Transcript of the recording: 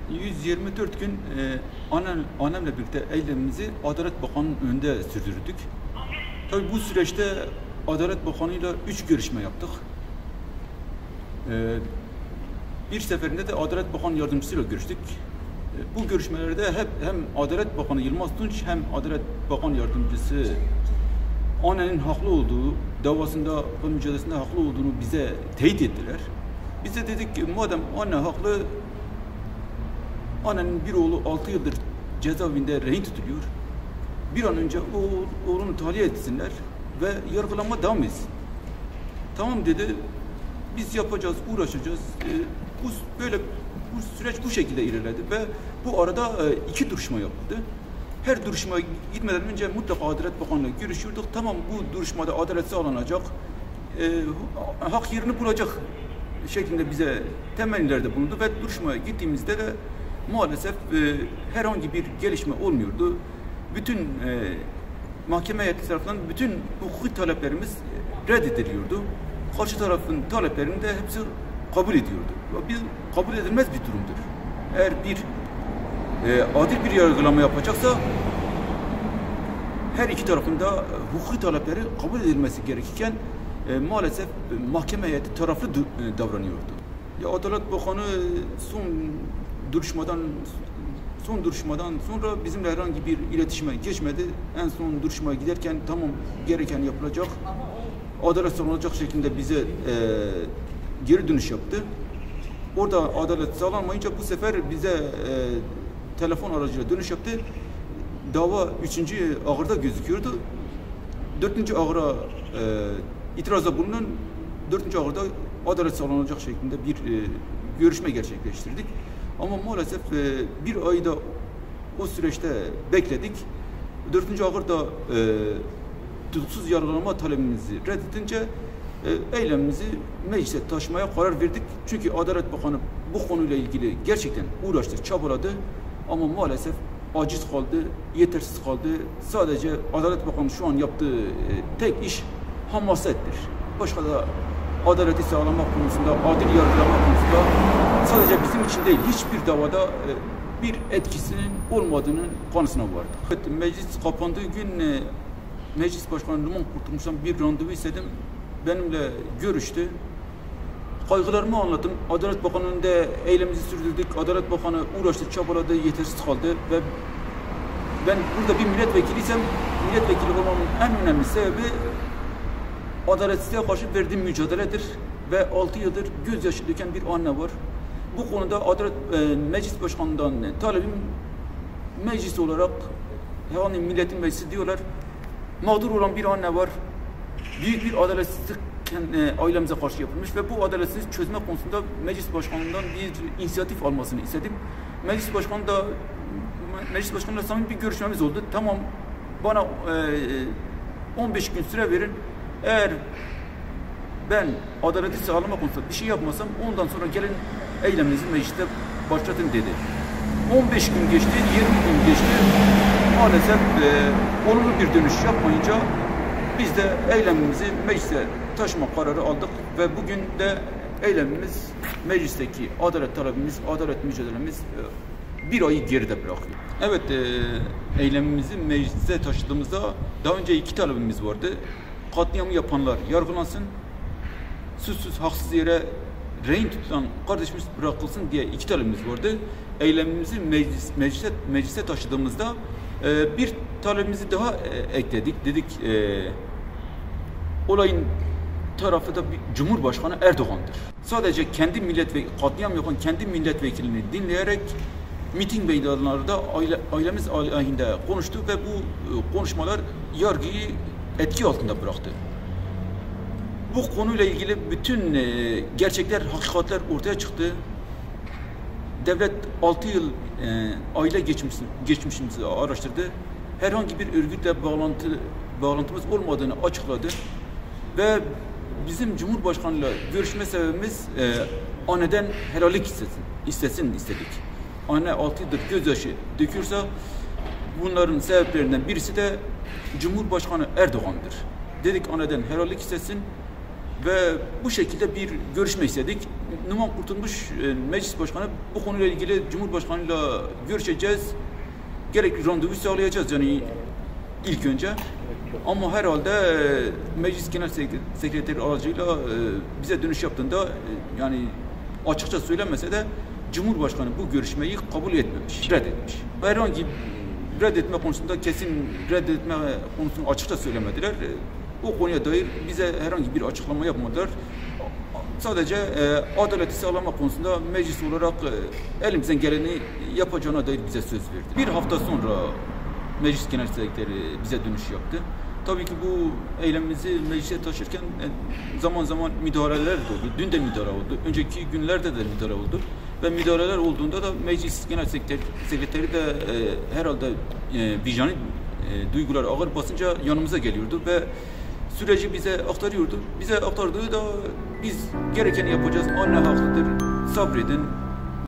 124 gün annemle birlikte eylemimizi Adalet Bakanı'nın önünde sürdürdük. Tabii bu süreçte Adalet Bakanı'yla 3 görüşme yaptık. Bir seferinde de Adalet Bakanı yardımcısıyla görüştük. Bu görüşmelerde hem Adalet Bakanı Yılmaz Tunç hem Adalet Bakanı Yardımcısı annenin haklı olduğu, davasında ve mücadelesinde haklı olduğunu bize teyit ettiler. Biz de dedik ki madem anne haklı, annenin bir oğlu 6 yıldır cezaevinde rehin tutuluyor. Bir an önce oğlunu tahliye etsinler ve yargılanma devam etsin. Tamam dedi. Biz yapacağız, uğraşacağız. Bu süreç bu şekilde ilerledi ve bu arada 2 duruşma yapıldı. Her duruşmaya gitmeden önce mutlaka Adalet Bakanı'yla görüşüyorduk. Tamam, bu duruşmada adalet sağlanacak, hak yerini bulacak şeklinde bize temennilerde bulundu ve duruşmaya gittiğimizde de maalesef herhangi bir gelişme olmuyordu. Bütün mahkeme heyeti tarafından bütün hukuki taleplerimiz reddediliyordu. Karşı tarafın taleplerini de hepsi kabul ediyordu. Biz kabul edilmez bir durumdur. Eğer bir adil bir yargılama yapacaksa her iki tarafın da hukuki talepleri kabul edilmesi gerekirken maalesef mahkeme heyeti taraflı davranıyordu. Ya Adalet Bakanı son duruşmadan sonra bizimle herhangi bir iletişime geçmedi. En son duruşmaya giderken tamam gereken yapılacak, adalet sağlanacak şeklinde bize geri dönüş yaptı. Orada adalet sağlanmayınca bu sefer bize telefon aracıyla dönüş yaptı. Dava 3. ağırda gözüküyordu. 4. ağıra itirazda bulunan 4. ağırda adalet sağlanacak şeklinde bir görüşme gerçekleştirdik. Ama maalesef bir ayda o süreçte bekledik. 4. ağırda tutuksuz yargılama talebimizi reddedince eylemimizi meclise taşımaya karar verdik. Çünkü Adalet Bakanı bu konuyla ilgili gerçekten uğraştı, çabaladı ama maalesef aciz kaldı, yetersiz kaldı. Sadece Adalet Bakanı şu an yaptığı tek iş hamasettir. Başka da adaleti sağlamak konusunda, adil yargılama konusunda sadece bizim için değil, hiçbir davada bir etkisinin olmadığının kanısına vardı. Evet, meclis kapandığı gün Meclis Başkanı Numan Kurtulmuş'tan bir randevu istedim. Benimle görüştü. Kaygılarımı anlattım. Adalet Bakanı önünde eylemimizi sürdürdük. Adalet Bakanı uğraştı, çabaladı, yetersiz kaldı ve ben burada bir milletvekiliysem milletvekili olmamın en önemli sebebi adaletsizliğe karşı verdiğim mücadeledir ve 6 yıldır gözyaşı döken bir anne var. Bu konuda Meclis Başkanı'ndan talebim meclis olarak yani milletin meclisi diyorlar. Mağdur olan bir anne var. Büyük bir adaletsizlik ailemize karşı yapılmış ve bu adaletsizliği çözme konusunda Meclis Başkanı'ndan bir inisiyatif almasını istedim. Meclis Başkanı'yla samimi bir görüşmemiz oldu. Tamam, bana 15 gün süre verin. Eğer ben adaleti sağlama konusunda bir şey yapmasam ondan sonra gelin eyleminizi mecliste başlatın dedi. 15 gün geçti, 20 gün geçti. Maalesef olumlu bir dönüş yapmayınca biz de eylemimizi meclise taşıma kararı aldık ve bugün de eylemimiz, meclisteki adalet talebimiz, adalet mücadelemiz bir ayı geride bırakıyor. Evet, eylemimizi meclise taşıdığımızda daha önce 2 talebimiz vardı. Katliamı yapanlar yargılansın, suçsuz haksız yere rehin tutulan kardeşimiz bırakılsın diye 2 talebimiz vardı. Eylemimizi meclise taşıdığımızda bir talebimizi daha ekledik. Dedik olayın tarafı da Cumhurbaşkanı Erdoğan'dır. Sadece katliam yapan kendi milletvekilini dinleyerek miting meydanlarında ailemiz aleyhinde konuştu ve bu konuşmalar yargıyı etki altında bıraktı. Bu konuyla ilgili bütün gerçekler, hakikatler ortaya çıktı. Devlet 6 yıl aile geçmişimizi araştırdı. Herhangi bir örgütle bağlantımız olmadığını açıkladı. Ve bizim Cumhurbaşkanıyla görüşme sebebimiz anneden helallik istesin istedik. Anne 6 yıldır gözyaşı döküyorsa bunların sebeplerinden birisi de Cumhurbaşkanı Erdoğan'dır. Dedik anneden helallik istesin ve bu şekilde bir görüşme istedik. Numan Kurtulmuş Meclis Başkanı bu konuyla ilgili Cumhurbaşkanıyla görüşeceğiz. Gerekli randevu sağlayacağız yani ilk önce. Ama herhalde Meclis Genel Sekreteri aracıyla bize dönüş yaptığında yani açıkça söylemese de Cumhurbaşkanı bu görüşmeyi kabul etmemiş, reddetmiş. Herhangi reddetme konusunda kesin reddetme konusunu açıkça söylemediler. O konuya dair bize herhangi bir açıklama yapmadılar. Sadece adaleti sağlamak konusunda meclis olarak elimizden geleni yapacağına dair bize söz verdi. Bir hafta sonra Meclis Genel Sekreteri bize dönüş yaptı. Tabii ki bu eylemimizi meclise taşırken zaman zaman müdahaleler de oldu. Dün de müdahale oldu. Önceki günlerde de müdahale oldu. Ve müdahaleler olduğunda da Meclis Genel Sekreteri de herhalde vicdani duygular ağır basınca yanımıza geliyordu ve süreci bize aktarıyordu. Bize aktardığı da biz gerekeni yapacağız. Anne haklıdır. Sabredin.